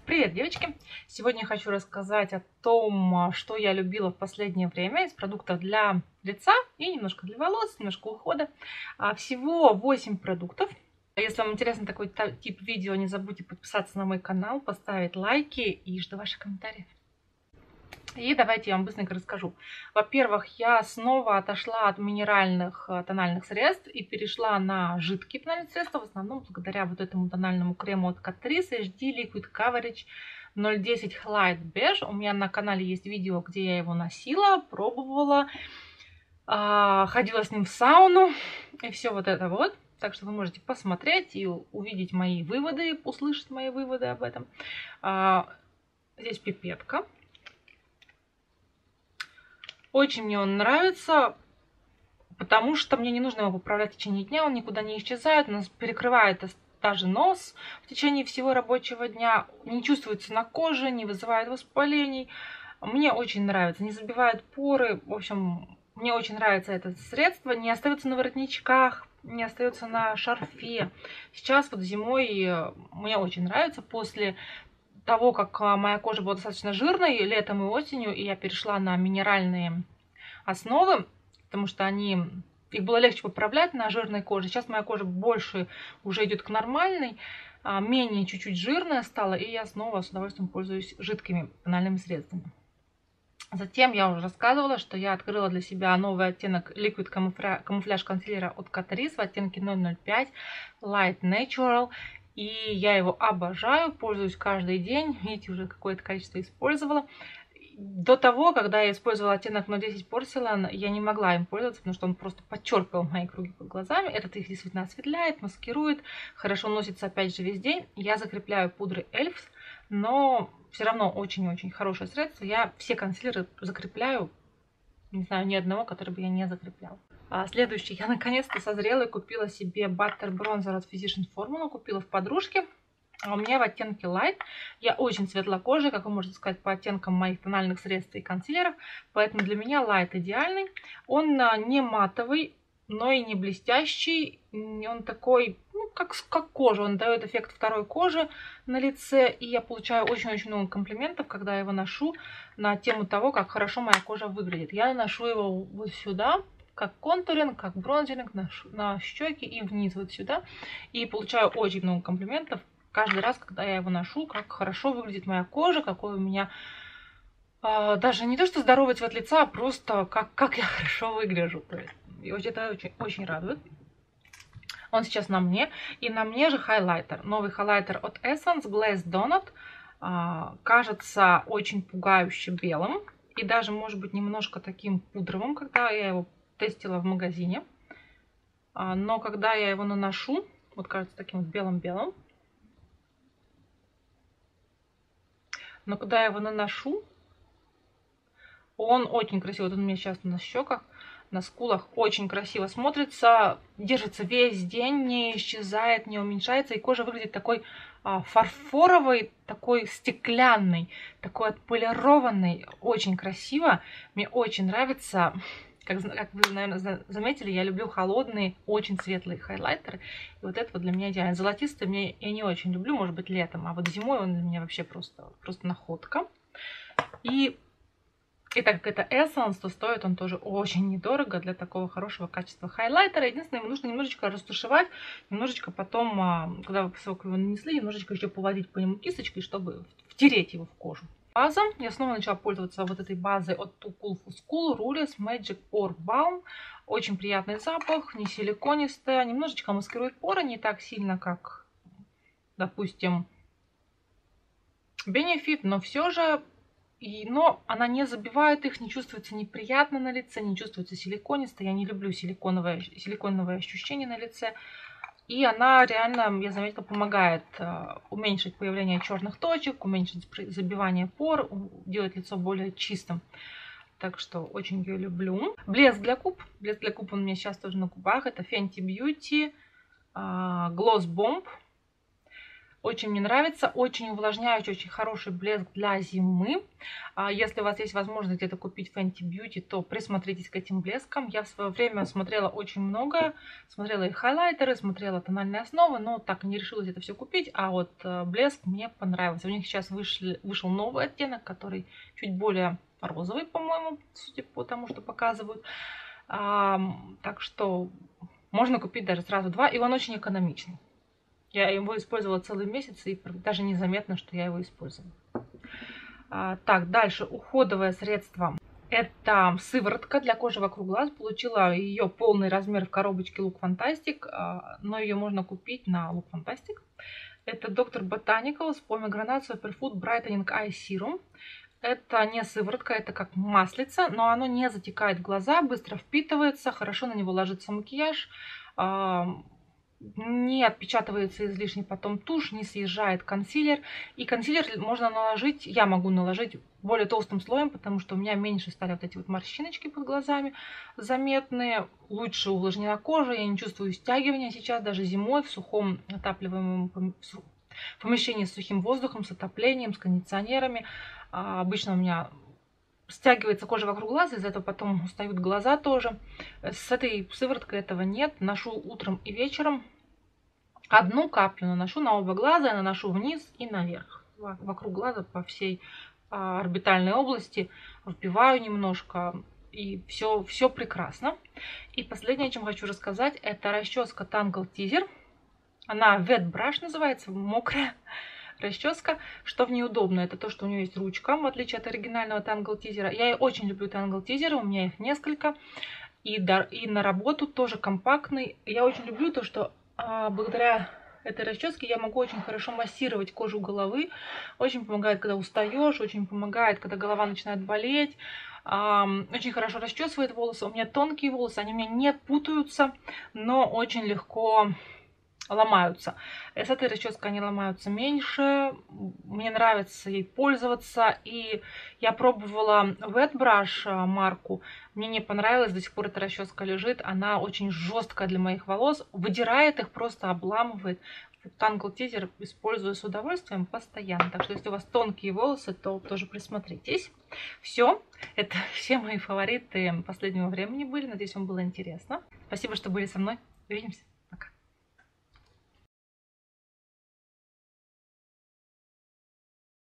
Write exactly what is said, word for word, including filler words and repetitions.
Привет, девочки! Сегодня я хочу рассказать о том, что я любила в последнее время из продуктов для лица и немножко для волос, немножко ухода. Всего восемь продуктов. Если вам интересен такой тип видео, не забудьте подписаться на мой канал, поставить лайки и жду ваших комментариев. И давайте я вам быстренько расскажу. Во-первых, я снова отошла от минеральных тональных средств и перешла на жидкие тональные средства, в основном благодаря вот этому тональному крему от Catrice эйч ди Liquid Coverage ноль десять Light Beige. У меня на канале есть видео, где я его носила, пробовала, ходила с ним в сауну и все вот это вот. Так что вы можете посмотреть и увидеть мои выводы, услышать мои выводы об этом. Здесь пипетка. Очень мне он нравится, потому что мне не нужно его поправлять в течение дня, он никуда не исчезает, у нас перекрывает даже нос в течение всего рабочего дня, не чувствуется на коже, не вызывает воспалений. Мне очень нравится, не забивает поры, в общем, мне очень нравится это средство, не остается на воротничках, не остается на шарфе. Сейчас вот зимой мне очень нравится, после того, как моя кожа была достаточно жирной летом и осенью, и я перешла на минеральные основы, потому что они, их было легче поправлять на жирной коже. Сейчас моя кожа больше уже идет к нормальной, менее чуть-чуть жирная стала, и я снова с удовольствием пользуюсь жидкими тональными средствами. Затем я уже рассказывала, что я открыла для себя новый оттенок Liquid Camouflage консилера от Catrice в оттенке ноль ноль пять Light Natural. И я его обожаю, пользуюсь каждый день. Видите, уже какое-то количество использовала. До того, когда я использовала оттенок ноль десять Porcelain, я не могла им пользоваться, потому что он просто подчеркивал мои круги под глазами. Этот их действительно осветляет, маскирует, хорошо носится опять же весь день. Я закрепляю пудрой Эльф, но все равно очень-очень хорошее средство. Я все консилеры закрепляю, не знаю ни одного, который бы я не закрепляла. А следующий, я наконец-то созрела и купила себе Butter Bronzer от Physicians Formula, купила в подружке. А у меня в оттенке Light. Я очень светлокожая, как вы можете сказать, по оттенкам моих тональных средств и консилеров. Поэтому для меня Light идеальный. Он не матовый, но и не блестящий. Он такой, ну, как, как кожа. Он дает эффект второй кожи на лице. И я получаю очень-очень много комплиментов, когда я его ношу, на тему того, как хорошо моя кожа выглядит. Я наношу его вот сюда, как контуринг, как бронзеринг на, на щеки и вниз вот сюда. И получаю очень много комплиментов каждый раз, когда я его ношу, как хорошо выглядит моя кожа, какой у меня э, даже не то что здоровый цвет лица, а просто как, как я хорошо выгляжу. То есть, и это очень, очень радует. Он сейчас на мне. И на мне же хайлайтер. Новый хайлайтер от Essence Glaze Donut. Э, кажется очень пугающе белым. И даже может быть немножко таким пудровым, когда я его тестила в магазине. Э, но когда я его наношу, вот кажется таким вот белым-белым. Но когда я его наношу, он очень красивый. Вот он у меня сейчас на щеках, на скулах. Очень красиво смотрится. Держится весь день, не исчезает, не уменьшается. И кожа выглядит такой а, фарфоровой, такой стеклянной, такой отполированной. Очень красиво. Мне очень нравится. Как, как вы, наверное, заметили, я люблю холодные, очень светлые хайлайтеры. И вот это вот для меня идеально. Золотистый мне я не очень люблю, может быть, летом. А вот зимой он для меня вообще просто, просто находка. И, и так как это Essence, то стоит он тоже очень недорого для такого хорошего качества хайлайтера. Единственное, ему нужно немножечко растушевать, немножечко потом, когда вы его нанесли, немножечко еще поводить по нему кисточкой, чтобы втереть его в кожу. База. Я снова начала пользоваться вот этой базой от Too Cool for School Rulis Magic Pore Balm. Очень приятный запах, не силиконистая, немножечко маскирует поры, не так сильно, как, допустим, Benefit, но все же, и, но она не забивает их, не чувствуется неприятно на лице, не чувствуется силиконисто. Я не люблю силиконовое, силиконовое ощущение на лице. И она реально, я заметила, помогает э, уменьшить появление черных точек, уменьшить забивание пор, делать лицо более чистым. Так что очень ее люблю. Блеск для губ. Блеск для губ он у меня сейчас тоже на губах. Это Fenty Beauty э, Gloss Bomb. Очень мне нравится, очень увлажняющий, очень хороший блеск для зимы. Если у вас есть возможность где-то купить Fenty Beauty, то присмотритесь к этим блескам. Я в свое время смотрела очень много, смотрела и хайлайтеры, смотрела тональные основы, но так и не решилась это все купить. А вот блеск мне понравился. У них сейчас вышли, вышел новый оттенок, который чуть более розовый, по-моему, судя по тому, что показывают. А, так что можно купить даже сразу два, и он очень экономичный. Я его использовала целый месяц, и даже незаметно, что я его использовала. А, так, дальше уходовое средство. Это сыворотка для кожи вокруг глаз. Получила ее полный размер в коробочке Look Fantastic, но ее можно купить на Look Fantastic. Это доктор Botanicals Pomegranate Superfood Brightening Eye Serum. Это не сыворотка, это как маслица, но оно не затекает в глаза, быстро впитывается, хорошо на него ложится макияж. Не отпечатывается излишне потом тушь, не съезжает консилер. И консилер можно наложить, я могу наложить более толстым слоем, потому что у меня меньше стали вот эти вот морщиночки под глазами заметные. Лучше увлажнена кожа, я не чувствую стягивания сейчас, даже зимой в сухом отапливаемом помещении с сухим воздухом, с отоплением, с кондиционерами. Обычно у меня стягивается кожа вокруг глаза, из-за этого потом устают глаза тоже. С этой сывороткой этого нет. Ношу утром и вечером. Одну каплю наношу на оба глаза, я наношу вниз и наверх. Вокруг глаза по всей а, орбитальной области. Вбиваю немножко. И все, все прекрасно. И последнее, о чем хочу рассказать, это расческа Tangle Teezer. Она Wet Brush называется, мокрая расческа. Что в ней удобно, это то, что у нее есть ручка, в отличие от оригинального Tangle Teezer. Я очень люблю Tangle Teezer, у меня их несколько. И, и на работу тоже компактный. Я очень люблю то, что а, благодаря этой расческе я могу очень хорошо массировать кожу головы. Очень помогает, когда устаешь, очень помогает, когда голова начинает болеть. А, очень хорошо расчесывает волосы. У меня тонкие волосы, они у меня не путаются, но очень легко ломаются. С этой расческой они ломаются меньше. Мне нравится ей пользоваться. И я пробовала Wet Brush марку. Мне не понравилось. До сих пор эта расческа лежит. Она очень жесткая для моих волос. Выдирает их, просто обламывает. Tangle Teezer использую с удовольствием постоянно. Так что если у вас тонкие волосы, то тоже присмотритесь. Все. Это все мои фавориты последнего времени были. Надеюсь, вам было интересно. Спасибо, что были со мной. Увидимся.